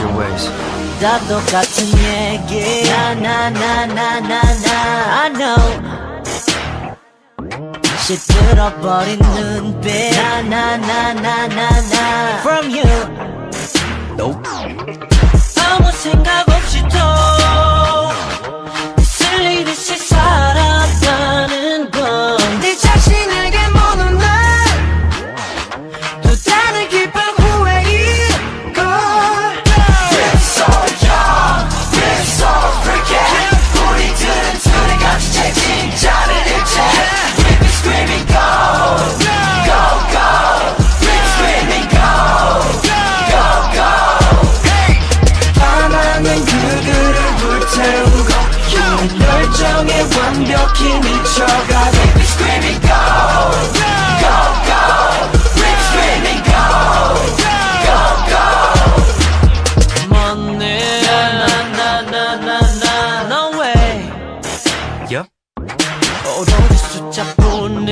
your ways. 다 똑같은 얘기 I know 시들어버린 눈빛 From you Nope. 아무 생각 없이 또 쓸리듯이 살았다는 건 네 자신에게 모는 날 또 다른 기쁜 후회일 걸 We're so young, we're so freaky. 우리들은 둘이 같이 진짜를 잃지. We've been screaming go, go, go. We're screaming go, go, go. 밤하늘 그들을 불태우고 열정에 완벽히 미쳐가 We've been screaming go, go, go. We're screaming go, go, go. 먼네 No way Yep. 오로지 숫자뿐인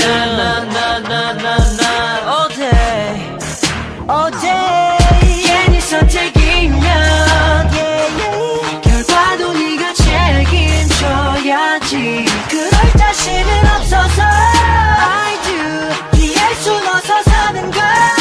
All day All day 괜히 선택이면 결과도 네가 책임져야지 그럴 자신은 없어서 I do 피할 순 없어 사는 걸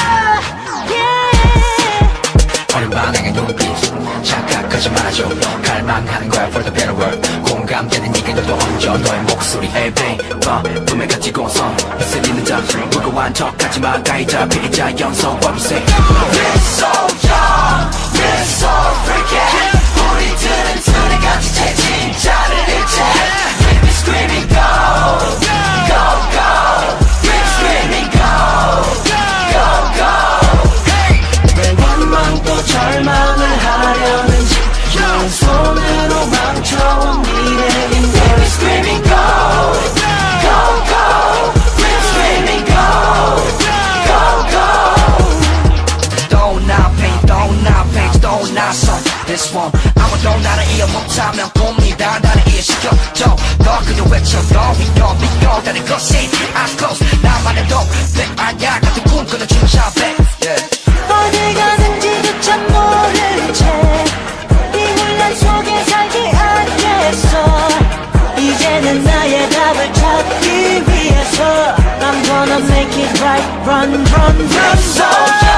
어린 반응의 눈빛 착각하지 말아줘 갈망하는 거야 for the better world 공감되는 얘기들도 얹어 너의 목소리 Hey babe 꿈을 가지고선 휩쓸리는 자 무거운 척하지마 가이자 피자 연속 What we say We're so young We're so freaky 우리들은 둘이 같이 진짜를 잃지 We've been screaming go Go go We're screaming go Go go 왜 원망 또 절망을 하려는지 손으로 망쳐온 미래인데 We're screaming go Go go We're screaming go Go go Don't not pain Don't not pain Don't not son This one 아무도 나를 이해 못하면 꿈이다 나를 이해시켜줘 너 그저 외쳐 너 믿어 다른 것이 I'm close 나만의 독백 아니야 같은 꿈 꾸는 춤샤백 어디 가는지 그참 모른 채 이 혼란 속에 살지 않겠어 이제는 나의 답을 찾기 위해서 I'm gonna make it right Run run run So